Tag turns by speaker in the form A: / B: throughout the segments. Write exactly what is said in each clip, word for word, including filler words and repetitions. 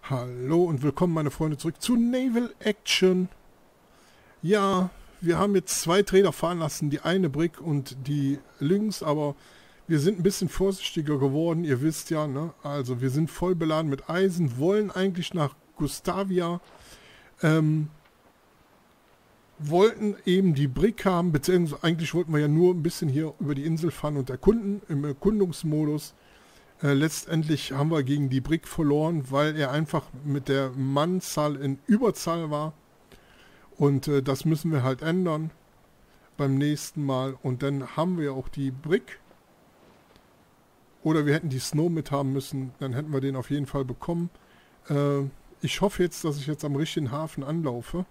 A: Hallo und willkommen, meine Freunde, zurück zu Naval Action. Ja, wir haben jetzt zwei Trader fahren lassen, die eine Brick und die Lynx, aber wir sind ein bisschen vorsichtiger geworden, ihr wisst ja, ne? Also wir sind voll beladen mit Eisen, wollen eigentlich nach Gustavia, ähm, wollten eben die Brick haben, beziehungsweise eigentlich wollten wir ja nur ein bisschen hier über die Insel fahren und erkunden, im Erkundungsmodus. Äh, letztendlich haben wir gegen die Brick verloren, weil er einfach mit der Mannzahl in Überzahl war. Und äh, das müssen wir halt ändern beim nächsten Mal. Und dann haben wir auch die Brick. Oder wir hätten die Snow mit haben müssen, dann hätten wir den auf jeden Fall bekommen. Äh, ich hoffe jetzt, dass ich jetzt am richtigen Hafen anlaufe.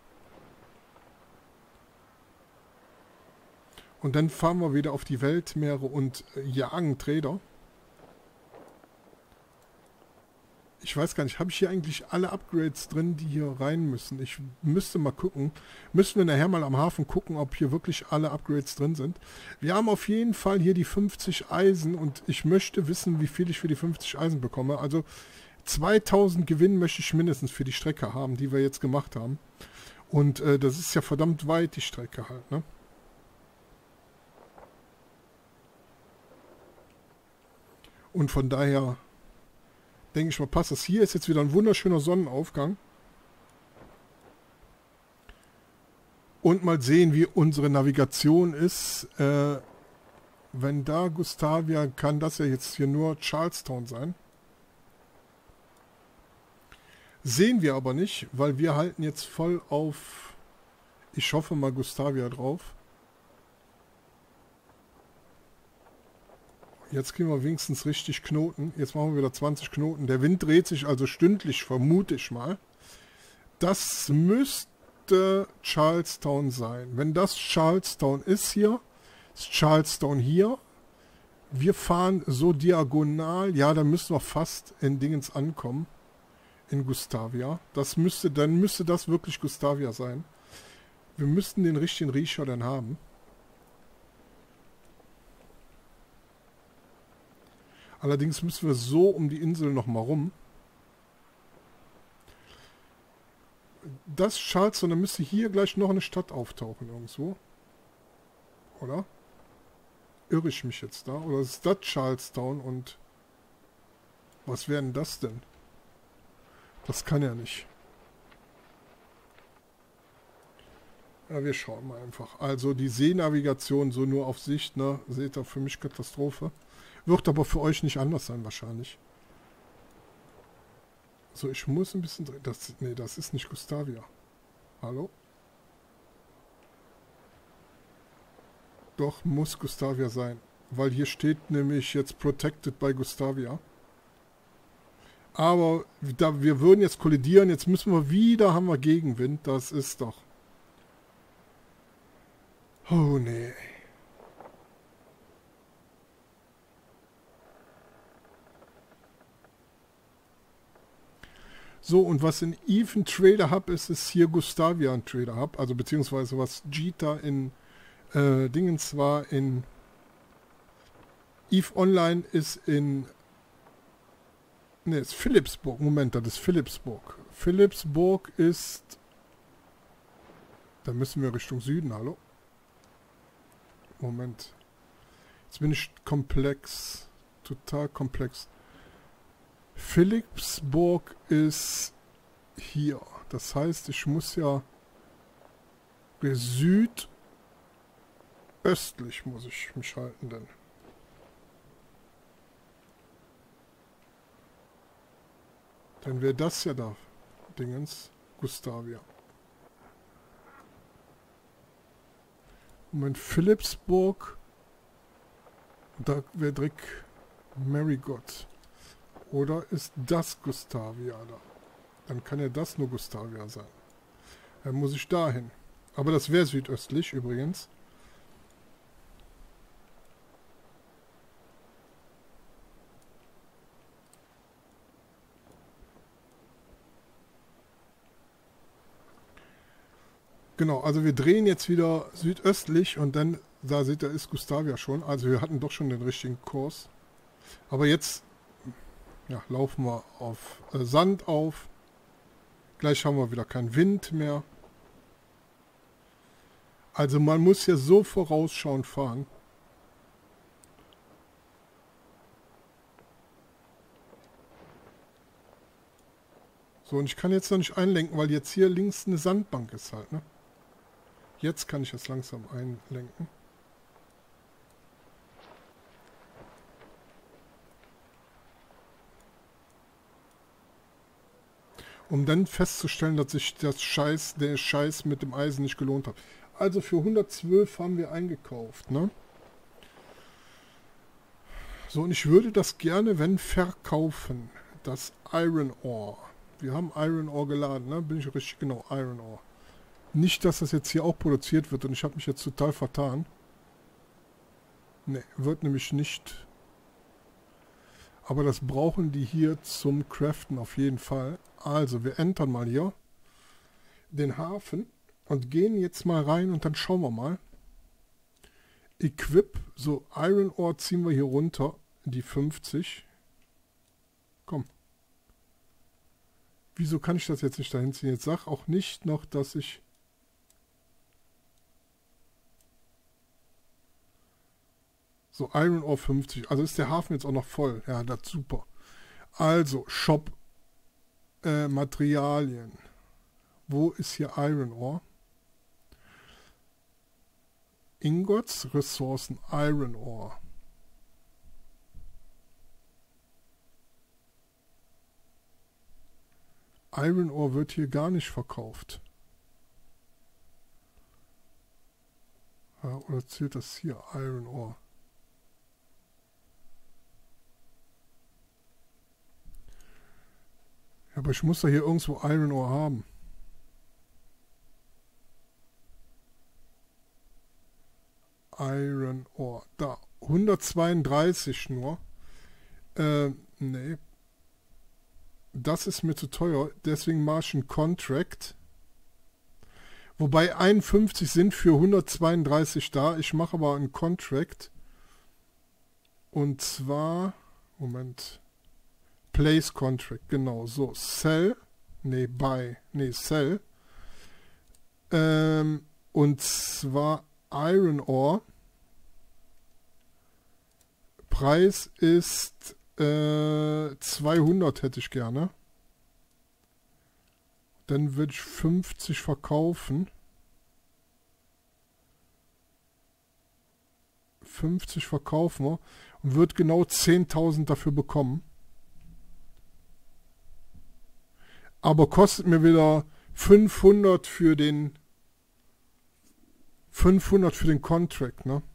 A: Und dann fahren wir wieder auf die Weltmeere und äh, jagen Trader. Ich weiß gar nicht, habe ich hier eigentlich alle Upgrades drin, die hier rein müssen? Ich müsste mal gucken. Müssen wir nachher mal am Hafen gucken, ob hier wirklich alle Upgrades drin sind. Wir haben auf jeden Fall hier die fünfzig Eisen und ich möchte wissen, wie viel ich für die fünfzig Eisen bekomme. Also zweitausend Gewinn möchte ich mindestens für die Strecke haben, die wir jetzt gemacht haben. Und äh, das ist ja verdammt weit, die Strecke halt, ne? Und von daher denke ich mal, passt das. Hier ist jetzt wieder ein wunderschöner Sonnenaufgang. Und mal sehen, wie unsere Navigation ist. Äh, wenn da Gustavia, kann das ja jetzt hier nur Charlestown sein. Sehen wir aber nicht, weil wir halten jetzt voll auf, ich hoffe mal, Gustavia drauf. Jetzt kriegen wir wenigstens richtig Knoten. Jetzt machen wir wieder zwanzig Knoten. Der Wind dreht sich also stündlich, vermute ich mal. Das müsste Charlestown sein. Wenn das Charlestown ist hier, ist Charlestown hier. Wir fahren so diagonal. Ja, dann müssen wir fast in Dingens ankommen. In Gustavia. Das müsste, dann müsste das wirklich Gustavia sein. Wir müssten den richtigen Riecher dann haben. Allerdings müssen wir so um die Insel nochmal rum. Das Charlestown, da müsste hier gleich noch eine Stadt auftauchen irgendwo. Oder? Irre ich mich jetzt da? Oder ist das Charlestown und was wäre denn das denn? Das kann ja nicht. Ja, wir schauen mal einfach. Also die Seenavigation so nur auf Sicht, ne? Seht ihr, für mich Katastrophe. Wird aber für euch nicht anders sein wahrscheinlich. So, ich muss ein bisschen drehen. Das, nee, das ist nicht Gustavia. Hallo? Doch, muss Gustavia sein. Weil hier steht nämlich jetzt Protected by Gustavia. Aber da, wir würden jetzt kollidieren. Jetzt müssen wir wieder, haben wir Gegenwind. Das ist doch... Oh, nee. So, und was in Eve ein Trader Hub ist, ist hier Gustavia ein Trader Hub. Also beziehungsweise was Jita in äh, Dingens war in Eve Online ist in ne, ist Philipsburg. Moment, das ist Philipsburg. Philipsburg ist, da müssen wir Richtung Süden, hallo? Moment. Jetzt bin ich komplex. Total komplex. Philipsburg ist hier. Das heißt, ich muss ja südöstlich muss ich mich halten denn. Dann wäre das ja da. Dingens. Gustavia. Moment, Philipsburg. Da wäre direkt Marigot. Oder ist das Gustavia da? Dann kann ja das nur Gustavia sein. Dann muss ich dahin. Aber das wäre südöstlich übrigens. Genau, also wir drehen jetzt wieder südöstlich und dann, da seht ihr, ist Gustavia schon. Also wir hatten doch schon den richtigen Kurs. Aber jetzt Ja, laufen wir auf äh, Sand auf. Gleich haben wir wieder keinen Wind mehr. Also man muss ja so vorausschauend fahren. So, und ich kann jetzt noch nicht einlenken, weil jetzt hier links eine Sandbank ist halt, ne? Jetzt kann ich das langsam einlenken. Um dann festzustellen, dass sich das Scheiß, der Scheiß mit dem Eisen nicht gelohnt hat. Also für hundertzwölf haben wir eingekauft, ne? So, und ich würde das gerne, wenn, verkaufen. Das Iron Ore. Wir haben Iron Ore geladen, ne? Bin ich richtig? Genau, Iron Ore. Nicht, dass das jetzt hier auch produziert wird und ich habe mich jetzt total vertan. Ne, wird nämlich nicht. Aber das brauchen die hier zum Craften auf jeden Fall. Also, wir entern mal hier den Hafen und gehen jetzt mal rein und dann schauen wir mal. Equip, so Iron Ore ziehen wir hier runter, die fünfzig. Komm. Wieso kann ich das jetzt nicht dahin ziehen? Jetzt sag auch nicht noch, dass ich... So, Iron Ore fünfzig. Also ist der Hafen jetzt auch noch voll. Ja, das ist super. Also, Shop. Äh, Materialien. Wo ist hier Iron Ore? Ingots, Ressourcen, Iron Ore. Iron Ore wird hier gar nicht verkauft. Ja, oder zählt das hier Iron Ore? Ja, aber ich muss da hier irgendwo Iron Ore haben. Iron Ore. Da. hundertzweiunddreißig nur. Äh, nee. Das ist mir zu teuer. Deswegen mache ich einen Contract. Wobei einundfünfzig sind für hundertzweiunddreißig da. Ich mache aber einen Contract. Und zwar... Moment. Place Contract. Genau. So. Sell. Nee, buy. Nee, sell. Ähm, und zwar Iron Ore. Preis ist äh, zweihundert hätte ich gerne. Dann würde ich fünfzig verkaufen. fünfzig verkaufen wir und würde genau zehntausend dafür bekommen. Aber kostet mir wieder fünfhundert für den fünfhundert für den Contract, ne?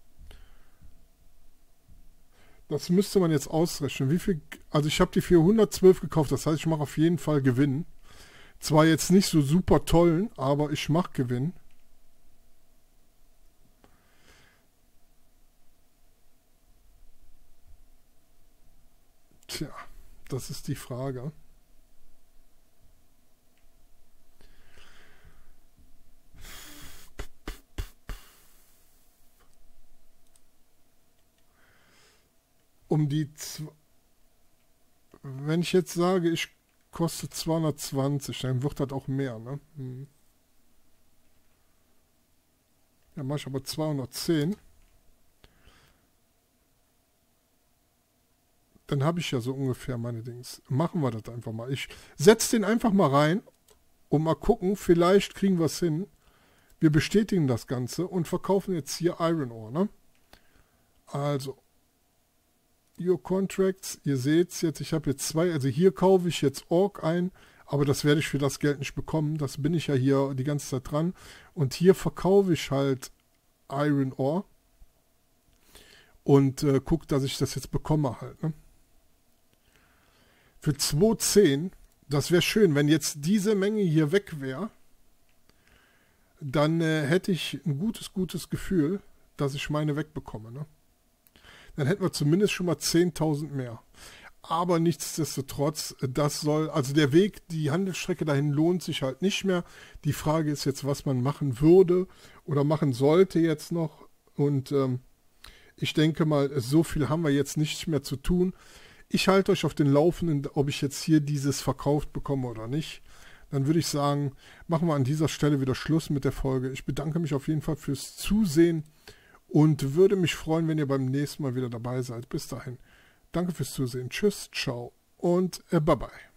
A: Das müsste man jetzt ausrechnen. Wie viel, also ich habe die für hundertzwölf gekauft, das heißt, ich mache auf jeden Fall Gewinn. Zwar jetzt nicht so super tollen, aber ich mache Gewinn. Tja, das ist die Frage. Um die... Wenn ich jetzt sage, ich koste zweihundertzwanzig, dann wird das auch mehr, ne? Hm. Ja, mache ich aber zweihundertzehn. Dann habe ich ja so ungefähr meine Dings. Machen wir das einfach mal. Ich setze den einfach mal rein und mal gucken, vielleicht kriegen wir es hin. Wir bestätigen das Ganze und verkaufen jetzt hier Iron Ore, ne? Also, Your Contracts, ihr seht es jetzt, ich habe jetzt zwei, also hier kaufe ich jetzt Ork ein, aber das werde ich für das Geld nicht bekommen, das bin ich ja hier die ganze Zeit dran. Und hier verkaufe ich halt Iron Ore und äh, gucke, dass ich das jetzt bekomme halt, ne? Für zweihundertzehn, das wäre schön, wenn jetzt diese Menge hier weg wäre, dann äh, hätte ich ein gutes, gutes Gefühl, dass ich meine wegbekomme, ne? Dann hätten wir zumindest schon mal zehntausend mehr. Aber nichtsdestotrotz, das soll, also der Weg, die Handelsstrecke dahin lohnt sich halt nicht mehr. Die Frage ist jetzt, was man machen würde oder machen sollte jetzt noch. Und ähm, ich denke mal, so viel haben wir jetzt nicht mehr zu tun. Ich halte euch auf den Laufenden, ob ich jetzt hier dieses verkauft bekomme oder nicht. Dann würde ich sagen, machen wir an dieser Stelle wieder Schluss mit der Folge. Ich bedanke mich auf jeden Fall fürs Zusehen und würde mich freuen, wenn ihr beim nächsten Mal wieder dabei seid. Bis dahin. Danke fürs Zusehen. Tschüss, ciao und äh, bye bye.